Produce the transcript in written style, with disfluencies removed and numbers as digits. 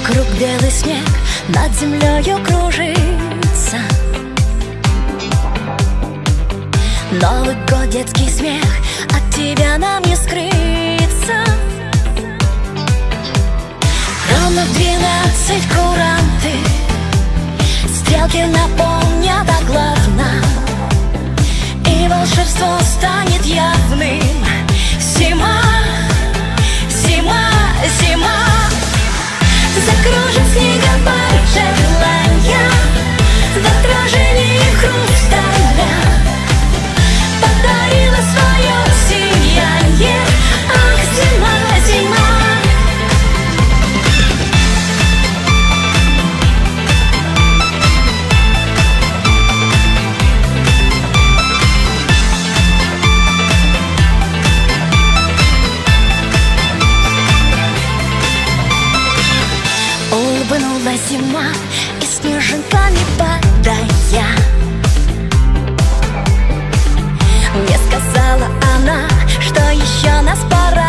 Вокруг белый снег, над землею кружится. Новый год, детский смех, от тебя нам не скрыться. Ровно в 12 куранты, стрелки напомнят о главном, и волшебство станет явным. Зима, зима, зима. Закружит снегопад желания в отражении хрусталя, подарила свое сияние. Ах, зима, зима. Улыбнулась зима, и снежинками падая, мне сказала она, что еще нас пора